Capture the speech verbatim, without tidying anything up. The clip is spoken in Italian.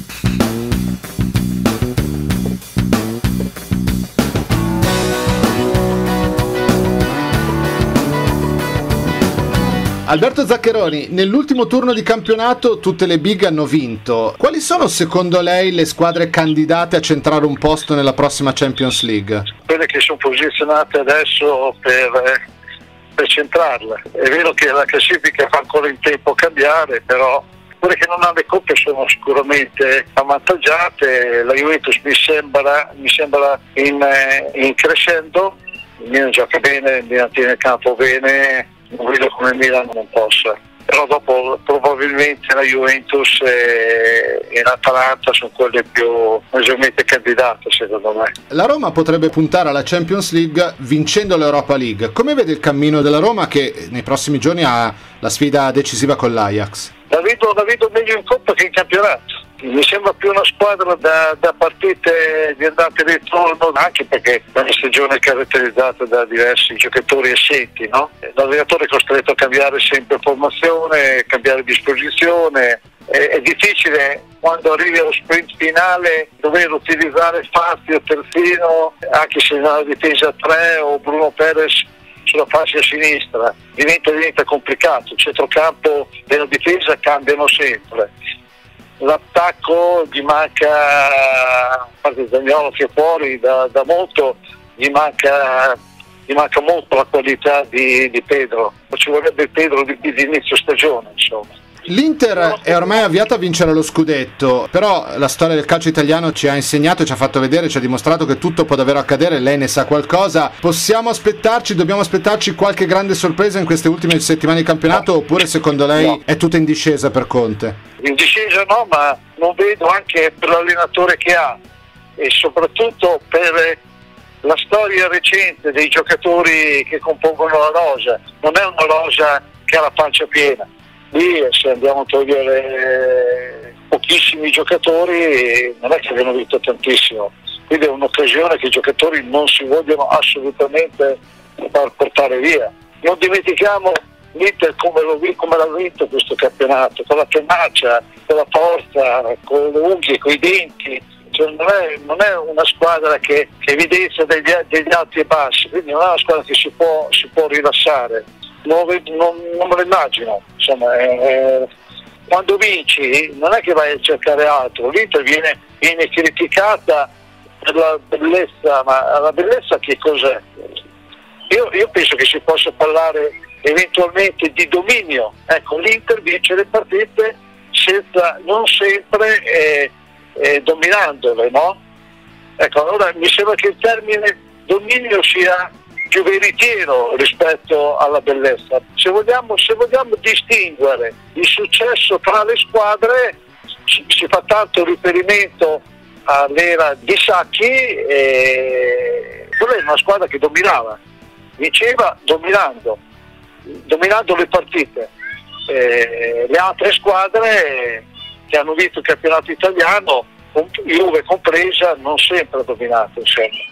Alberto Zaccheroni, nell'ultimo turno di campionato tutte le big hanno vinto. Quali sono secondo lei le squadre candidate a centrare un posto nella prossima Champions League? Quelle che sono posizionate adesso per, per centrarla. È vero che la classifica fa ancora in tempo a cambiare, però quelle che non hanno le coppe sono sicuramente avvantaggiate. La Juventus mi sembra, mi sembra in, in crescendo, il Milan gioca bene, il Milan tiene il campo bene, non vedo come il Milan non possa, però dopo probabilmente la Juventus e, e l'Atalanta sono quelle più maggiormente candidate secondo me. La Roma potrebbe puntare alla Champions League vincendo l'Europa League. Come vede il cammino della Roma che nei prossimi giorni ha la sfida decisiva con l'Ajax? La vedo, la vedo meglio in Coppa che in campionato. Mi sembra più una squadra da, da partite di andata e ritorno, anche perché è una stagione caratterizzata da diversi giocatori assenti, no? L'allenatore è costretto a cambiare sempre formazione, cambiare disposizione. È, è difficile quando arrivi allo sprint finale dover utilizzare Fazio, terzino, anche se nella difesa a tre o Bruno Perez sulla fascia sinistra. Diventa, diventa complicato. Il centrocampo e la difesa cambiano sempre. L'attacco gli manca, a parte Zaniolo che è fuori da, da molto, gli manca, gli manca molto la qualità di, di Pedro. Ci vorrebbe Pedro di, di inizio stagione, insomma. L'Inter è ormai avviata a vincere lo scudetto, però la storia del calcio italiano ci ha insegnato, ci ha fatto vedere, ci ha dimostrato che tutto può davvero accadere. Lei ne sa qualcosa. Possiamo aspettarci, dobbiamo aspettarci qualche grande sorpresa in queste ultime settimane di campionato, oppure secondo lei no. È tutto in discesa per Conte? In discesa no, ma non vedo, anche per l'allenatore che ha e soprattutto per la storia recente dei giocatori che compongono la rosa. Non è una rosa che ha la pancia piena. Lì se andiamo a togliere pochissimi giocatori non è che abbiano vinto tantissimo, quindi è un'occasione che i giocatori non si vogliono assolutamente far portare via. Non dimentichiamo l'Inter come, lo, come l'ha vinto questo campionato, con la tenacia, con la forza, con le unghie, con i denti. Cioè non, è, non è una squadra che, che evidenzia degli, degli alti e bassi, quindi non è una squadra che si può, si può rilassare. Non, non, non me lo immagino, insomma, eh, quando vinci non è che vai a cercare altro. L'Inter viene, viene criticata per la bellezza, ma la bellezza che cos'è? Io, io penso che si possa parlare eventualmente di dominio. Ecco, l'Inter vince le partite senza, non sempre eh, eh, dominandole, no? Ecco, allora mi sembra che il termine dominio sia più veritiero rispetto alla bellezza. Se vogliamo, se vogliamo distinguere il successo tra le squadre, si, si fa tanto riferimento all'era di Sacchi, e quella è una squadra che dominava, vinceva dominando, dominando le partite. E le altre squadre che hanno vinto il campionato italiano, Juve compresa, non sempre ha dominato, insomma.